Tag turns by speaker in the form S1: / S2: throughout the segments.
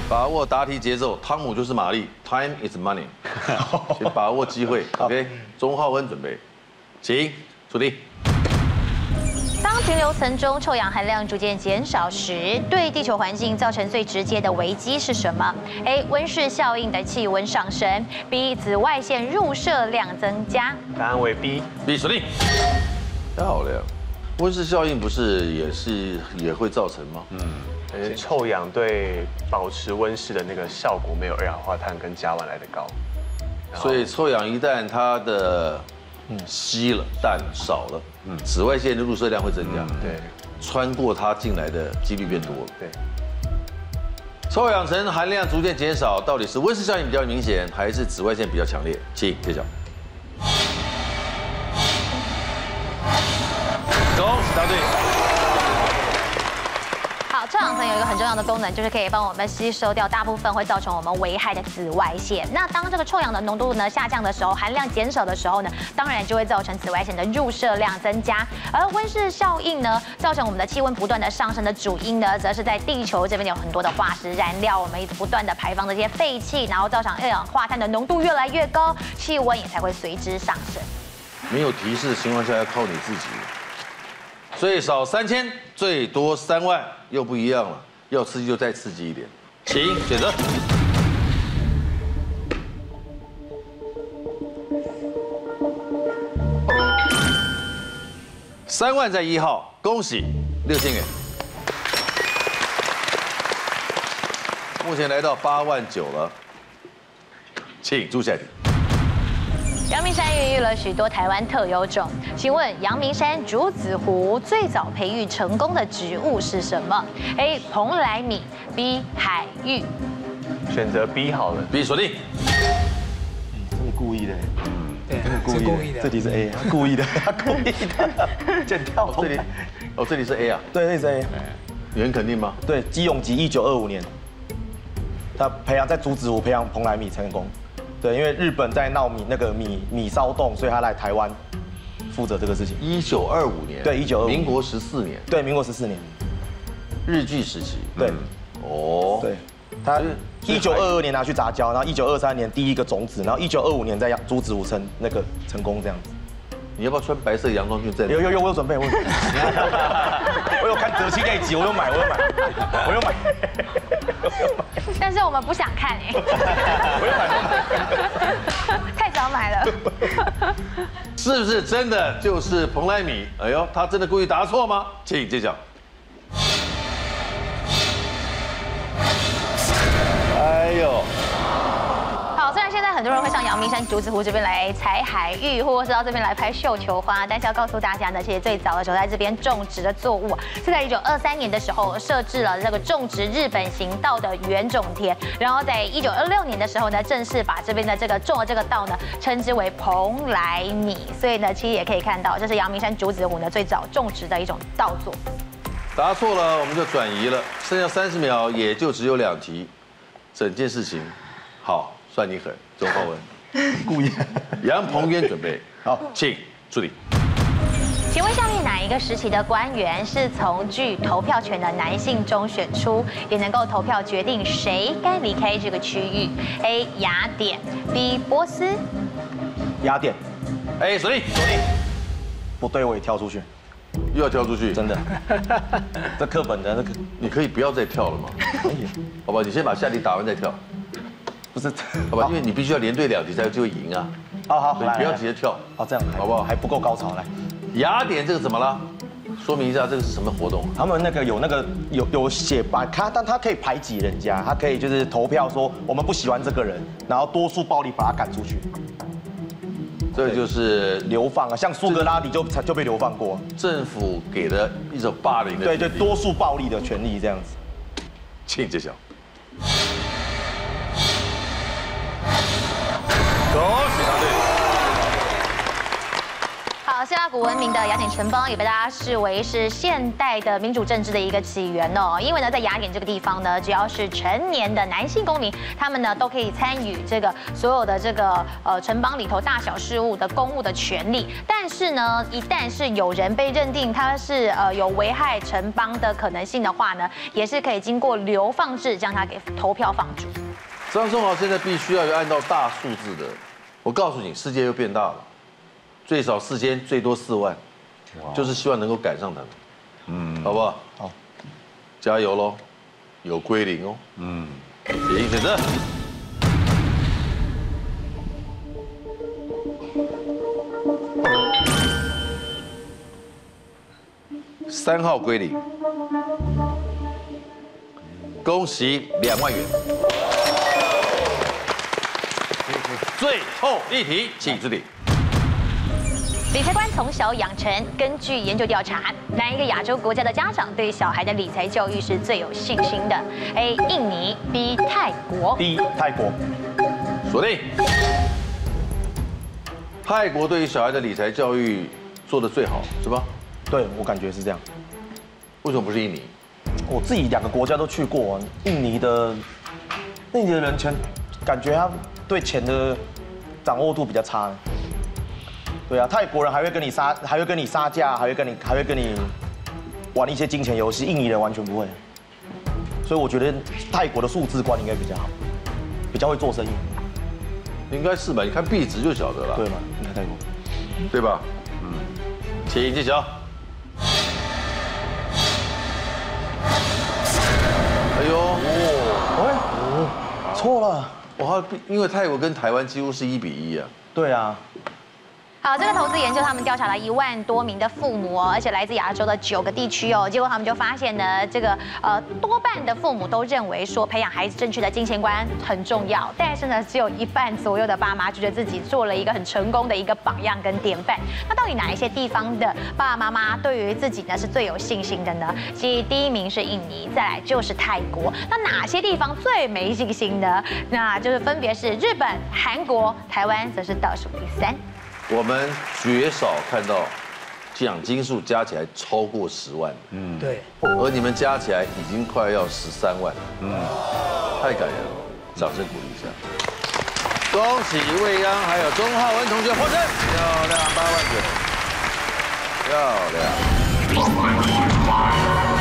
S1: 把握答题节奏，汤姆就是玛丽 ，Time is money， 请把握机会。OK， 钟浩恩准备，请出题。
S2: 当平流层中臭氧含量逐渐减少时，对地球环境造成最直接的危机是什么 ？A. 温室效应的气温上升 ；B. 紫外线入射量增加。
S3: 答案为 B。
S1: B 锁定。漂亮。温室效应不是也会造成吗？
S3: 臭氧对保持温室的那个效果没有二氧化碳跟甲烷来的高，
S1: 所以臭氧一旦它的吸了氮少了，紫外线的入射量会增加，
S3: 对，
S1: 穿过它进来的几率变多了。
S3: 对，
S1: 臭氧层含量逐渐减少，到底是温室效应比较明显，还是紫外线比较强烈？请揭晓。恭喜答对。
S2: 好，臭氧层有一个很重要的功能，就是可以帮我们吸收掉大部分会造成我们危害的紫外线。那当这个臭氧的浓度呢下降的时候，含量减少的时候呢，当然就会造成紫外线的入射量增加。而温室效应呢，造成我们的气温不断的上升的主因呢，则是在地球这边有很多的化石燃料，我们一直不断的排放这些废气，然后造成二氧化碳的浓度越来越高，气温也才会随之上升。
S1: 没有提示的情况下，要靠你自己。最少3000，最多3万，又不一样了。要刺激就再刺激一点，请选择。3万在1号，恭喜6000元。目前来到8万9了，请出下题。
S2: 阳明山孕育了许多台湾特有种，请问阳明山竹子湖最早培育成功的植物是什么 ？A. 蓬莱米 B. 海芋。
S3: 选择 B 好了。
S1: B 锁定。
S4: 真的故意的，
S5: 对，
S4: 真的故意的。这题是 A， 他故意的，他故意的，剪掉
S1: 这里，这里是 A 啊。
S4: 对，这里是 A。
S1: 你很肯定吗？
S4: 对，基永吉1925年，他培养在竹子湖培养蓬莱米成功。对，因为日本在闹米骚动，所以他来台湾负责这个事情。
S1: 1925年。
S4: 对，1925。
S1: 民国14年。
S4: 对，民国14年。
S1: 日据时期。
S4: 对。
S1: 哦。
S4: 对。他1922年拿去杂交，然后1923年第一个种子，然后1925年在竹子湖成功这样子。
S1: 你要不要穿白色洋装去？
S4: 有，我有准备，我有看泽西那一集，我有买。
S2: 但是我们不想看哎，
S4: 我有买，
S2: 太早买了。
S1: 是不是真的就是蓬莱米？哎呦，他真的故意答错吗？请揭晓。哎呦。
S2: 好，虽然现在很多人会上阳明山竹子湖这边来采海芋，或者是到这边来拍绣球花，但是要告诉大家呢，其实最早的时候在这边种植的作物是在1923年的时候设置了这个种植日本行道的原种田，然后在1926年的时候呢，正式把这边的这个种的这个道呢称之为蓬莱米，所以呢，其实也可以看到，这是阳明山竹子湖呢最早种植的一种稻作。
S1: 答错了，我们就转移了，剩下30秒，也就只有2题，整件事情，好。算你狠，周浩文，
S4: 故意。
S1: 杨鹏渊准备好，请助理。
S2: 请问下列哪一个时期的官员是从具投票权的男性中选出，也能够投票决定谁该离开这个区域 ？A. 雅典 B. 波斯。
S4: 雅典。
S1: 哎，锁定。
S4: 不对，我也跳出去。
S1: 又要跳出去？
S4: 真的。这课本的
S1: 你可以不要再跳了吗？可以。好吧，你先把下题打完再跳。
S4: 不是，
S1: 好吧，因为你必须要连对2题才有机会赢啊。
S4: 好，
S1: 你不要直接跳。
S4: 好，这样
S1: 好不好？
S4: 还不够高潮，来。
S1: 雅典这个怎么了？说明一下，这个是什么活动？
S4: 他们有写但他可以排挤人家，他可以就是投票说我们不喜欢这个人，然后多数暴力把他赶出去。
S1: 这就是
S4: 流放啊，像苏格拉底就被流放过。
S1: 政府给的一种霸凌的。
S4: 对，多数暴力的权利这样子。
S1: 请揭晓。恭喜答对。
S2: 好， 希腊古文明的雅典城邦也被大家视为是现代的民主政治的一个起源哦。因为呢，在雅典这个地方呢，只要是成年的男性公民，他们呢都可以参与这个所有的这个城邦里头大小事务的公务的权利。但是呢，一旦是有人被认定他是有危害城邦的可能性的话呢，也是可以经过流放制将他给投票放逐。
S1: 张松豪现在必须要有按照大数字的，我告诉你，世界又变大了。最少4000，最多4万，就是希望能够赶上他们，好不好？
S4: 好，
S1: 加油喽，有归零哦。决定选择。3号归零，恭喜2万元。最后一题，请指定。
S2: 理财观从小养成。根据研究调查，哪一个亚洲国家的家长对小孩的理财教育是最有信心的 ？A. 印尼 B. 泰国
S4: D. 泰国。
S1: 锁定。泰国对于小孩的理财教育做得最好，是吧？
S4: 对，我感觉是这样。
S1: 为什么不是印尼？
S4: 我自己2个国家都去过，印尼的人感觉他对钱的掌握度比较差。对啊，泰国人还会跟你杀价，还会跟你玩一些金钱游戏，印尼人完全不会。所以我觉得泰国的数字观应该比较好，比较会做生意。
S1: 应该是吧？你看币值就晓得了。
S4: 对吗？应该泰国，
S1: 对吧？请揭晓。哎呦，
S4: 错了。
S1: 哇，因为泰国跟台湾几乎是1比1啊。
S4: 对啊。
S2: 好，这个投资研究他们调查了1万多名的父母哦，而且来自亚洲的9个地区哦，结果他们就发现呢，这个多半的父母都认为说培养孩子正确的金钱观很重要，但是呢，只有1半左右的爸妈觉得自己做了一个很成功的一个榜样跟典范。那到底哪一些地方的爸爸妈妈对于自己呢是最有信心的呢？其实第1名是印尼，再来就是泰国。那哪些地方最没信心呢？那就是分别是日本、韩国、台湾，则是倒数第3。
S1: 我们绝少看到奖金数加起来超过10万，
S4: 对，
S1: 而你们加起来已经快要13万，太感人了，掌声鼓励一下。恭喜魏央还有钟浩文同学获胜，漂亮8万元，漂亮。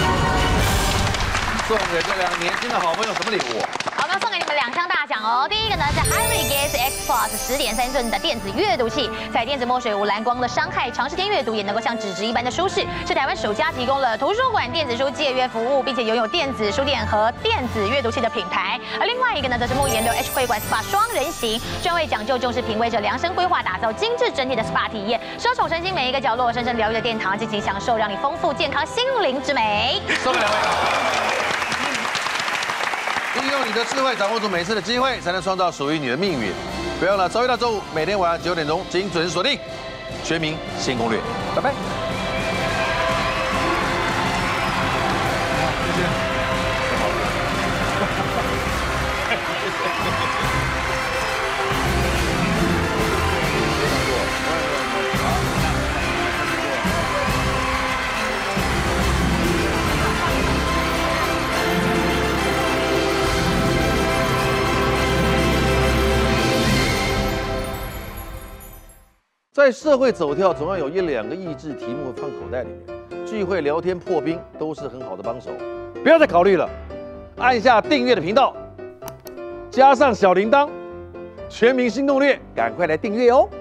S1: 送给这2个年轻的好朋友什么礼物？
S2: 好，我们送给你们2项大奖哦。第一个呢是 HiReGaze X Plus 10.3寸的电子阅读器，采电子墨水无蓝光的伤害，长时间阅读也能够像纸质一般的舒适，是台湾首家提供了图书馆电子书借阅服务，并且拥有电子书店和电子阅读器的品牌。而另外一个呢，则是莫言流 H 会馆 SPA 双人行，专为讲究重视品味者量身规划，打造精致整体的 SPA 体验，奢宠身心每一个角落，深深疗愈的殿堂，尽情享受让你丰富健康心灵之美。
S1: 送给2位。利用你的智慧，掌握住每次的机会，才能创造属于你的命运。不要忘了，周一到周五每天晚上9点钟精准锁定《全民新攻略》，拜拜。谢谢。在社会走跳，总要有1、2个益智题目放口袋里面。聚会、聊天、破冰都是很好的帮手。不要再考虑了，按下订阅的频道，加上小铃铛，全民新攻略，赶快来订阅哦。